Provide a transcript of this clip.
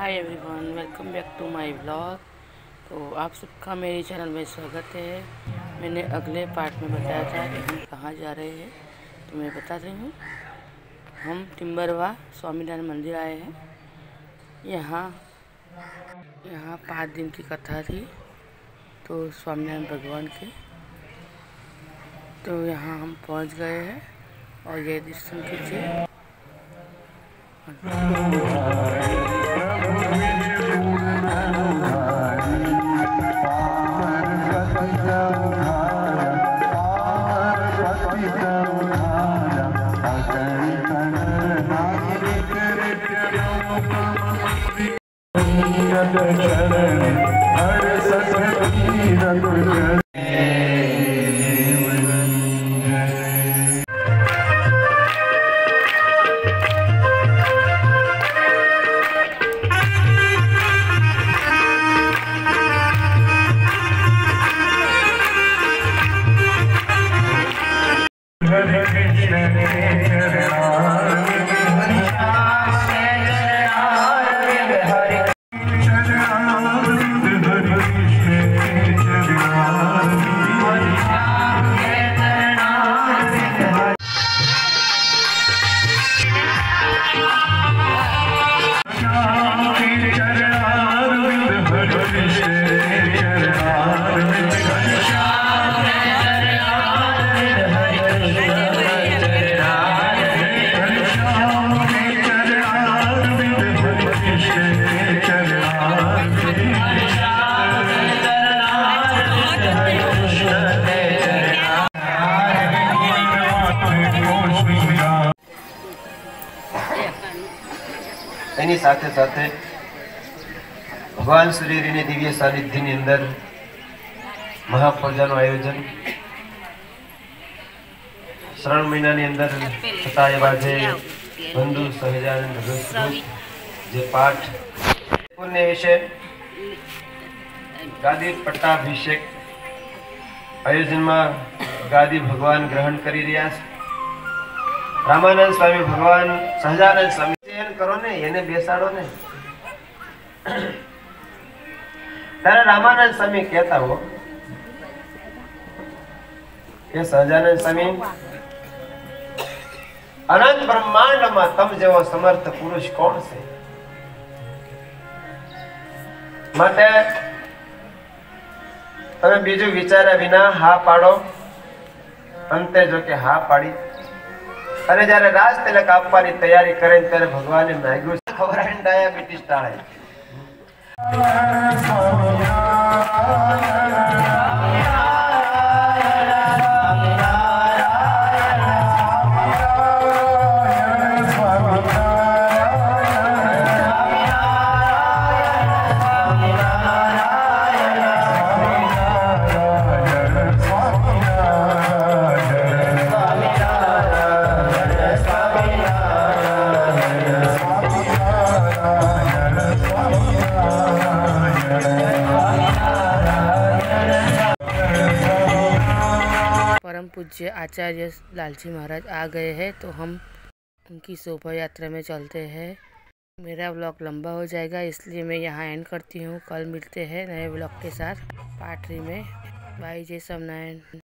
Hi everyone, welcome back to my vlog. तो आप सबका मेरे चैनल में स्वागत है। मैंने अगले पार्ट में बताया था कि हम कहाँ जा रहे हैं, तो मैं बता रही हूँ। हम टिम्बरवा स्वामीनारायण मंदिर आए हैं। यहाँ 5 दिन की कथा थी तो स्वामीनारायण भगवान की। तो यहाँ हम पहुँच गए हैं और ये दर्शन कीजिए। એની સાથે સાથે ભગવાન શ્રીની દિવ્ય સાનિધ્યની અંદર મહાપૂજાનું આયોજન શ્રાવણ મહિનાની અંદર થતા એવા જે બંધુ સહજાનંદ જે પાઠ પુણ્ય વિશે ગાદી પટ્ટાભિષેક આયોજનમાં ગાદી ભગવાન ગ્રહણ કરી રહ્યા છે। રામાનંદ સ્વામી ભગવાન સહજાનંદ સ્વામી करो ने ये बेसाड़ो ने तारा रामानंद स्वामी कहता हो ये सहजानंद स्वामी अनंत ब्रह्मांड में तम जेवो समर्थ पुरुष कौन से माटे तमे बीजू विचार्या विना हा पाड़ो। अंते जो के हा पाड़ी अरे जारे राज तिलक आपवानी तैयारी करे त्यारे भगवाने मांग्यु खबर है डायाबिटीज टाळे। परम पूज्य आचार्य लालजी महाराज आ गए हैं, तो हम उनकी शोभा यात्रा में चलते हैं। मेरा व्लॉग लंबा हो जाएगा, इसलिए मैं यहाँ एंड करती हूँ। कल मिलते हैं नए व्लॉग के साथ पार्ट 3 में। बाय, जय स्वामीनारायण।